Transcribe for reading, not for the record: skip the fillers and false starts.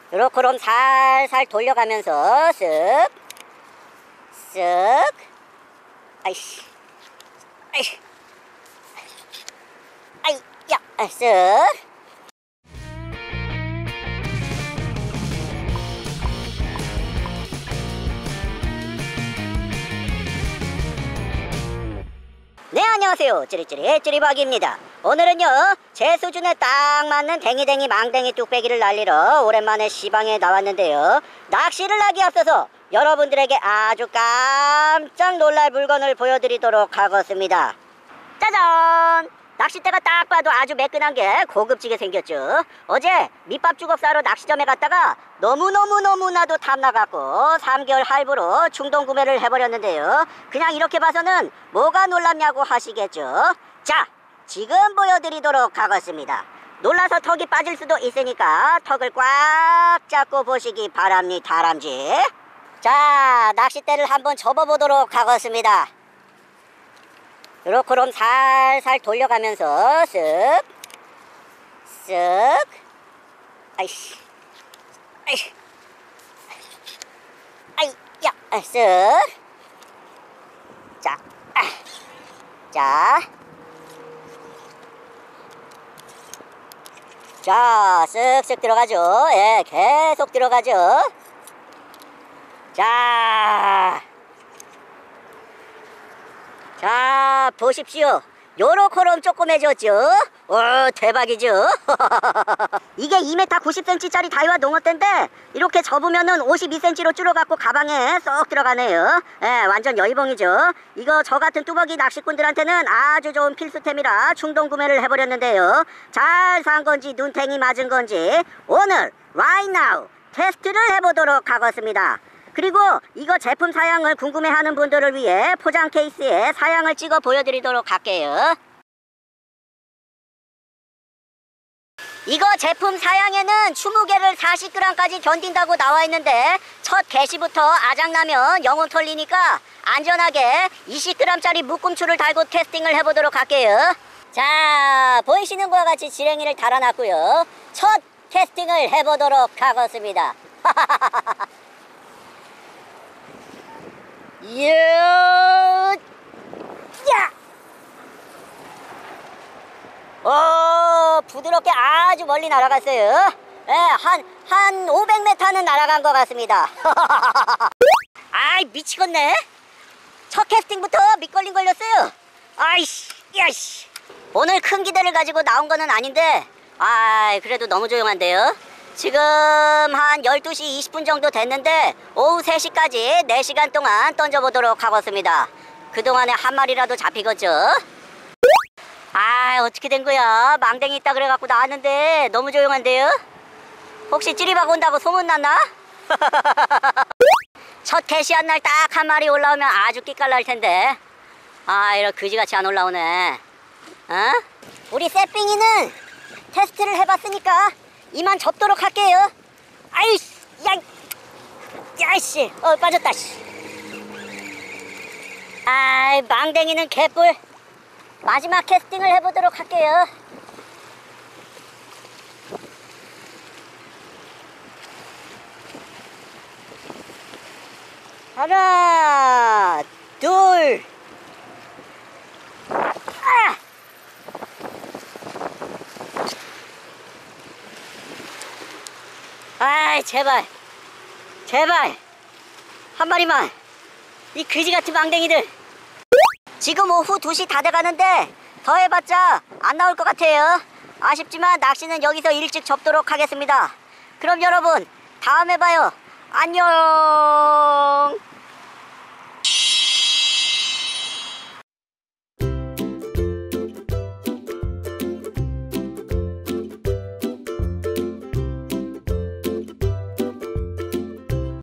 요렇게럼 살살 돌려가면서 쓱 쓱. 아이씨 아이 아이 야 쓱. 네, 안녕하세요. 찌리찌리 찌리박입니다. 오늘은요, 제 수준에 딱 맞는 댕이댕이 망댕이 뚝배기를 날리러 오랜만에 시방에 나왔는데요. 낚시를 하기 앞서서 여러분들에게 아주 깜짝 놀랄 물건을 보여드리도록 하겠습니다. 짜잔! 낚싯대가 딱 봐도 아주 매끈한 게 고급지게 생겼죠. 어제 밑밥 주걱 사러 낚시점에 갔다가 너무나도 탐나갖고 3개월 할부로 충동 구매를 해버렸는데요. 그냥 이렇게 봐서는 뭐가 놀랍냐고 하시겠죠. 자, 지금 보여드리도록 하겠습니다. 놀라서 턱이 빠질 수도 있으니까 턱을 꽉 잡고 보시기 바랍니다. 다람쥐. 자, 낚싯대를 한번 접어보도록 하겠습니다. 요렇게럼 살살 돌려가면서 쓱 쓱. 아이씨 아이 아이 야 쓱. 자, 자, 자, 쓱쓱 들어가죠. 예, 계속 들어가죠. 자, 자, 보십시오. 요렇게럼 조그매졌죠? 대박이죠? 이게 2m 90cm짜리 다이와 농어대인데 이렇게 접으면은 52cm로 줄어갖고 가방에 쏙 들어가네요. 예, 완전 여의봉이죠. 이거 저 같은 뚜벅이 낚시꾼들한테는 아주 좋은 필수템이라 충동 구매를 해버렸는데요. 잘 산 건지 눈탱이 맞은 건지 오늘 right now 테스트를 해보도록 하겠습니다. 그리고 이거 제품 사양을 궁금해하는 분들을 위해 포장 케이스에 사양을 찍어 보여드리도록 할게요. 이거 제품 사양에는 20개를 40g까지 견딘다고 나와 있는데 첫 개시부터 아작나면 영혼 털리니까 안전하게 20g짜리 묶음줄을 달고 테스팅을 해보도록 할게요. 자, 보이시는 것과 같이 지렁이를 달아놨고요. 첫 테스팅을 해보도록 하겠습니다. 야! 부드럽게 아주 멀리 날아갔어요. 예, 한 500m는 날아간 것 같습니다. 아이, 미치겠네. 첫 캐스팅부터 밑걸림 걸렸어요. 아이씨, 야씨. 오늘 큰 기대를 가지고 나온 거는 아닌데, 그래도 너무 조용한데요. 지금 한 12시 20분 정도 됐는데 오후 3시까지 4시간 동안 던져보도록 하겠습니다. 그동안에 한 마리라도 잡히겠죠? 어떻게 된 거야? 망댕이 있다 그래갖고 나왔는데 너무 조용한데요? 혹시 찌리박 온다고 소문났나? 첫 개시한 날 딱 한 마리 올라오면 아주 끼깔날 텐데. 이런 그지같이 안 올라오네. 우리 새삥이는 테스트를 해봤으니까 이만 접도록 할게요. 아이씨, 야이씨, 빠졌다. 망댕이는 개뿔. 마지막 캐스팅을 해보도록 할게요. 하나, 둘. 제발 한 마리만. 이 그지같은 망댕이들. 지금 오후 2시 다 돼가는데 더 해봤자 안 나올 것 같아요. 아쉽지만 낚시는 여기서 일찍 접도록 하겠습니다. 그럼 여러분 다음에 봐요. 안녕.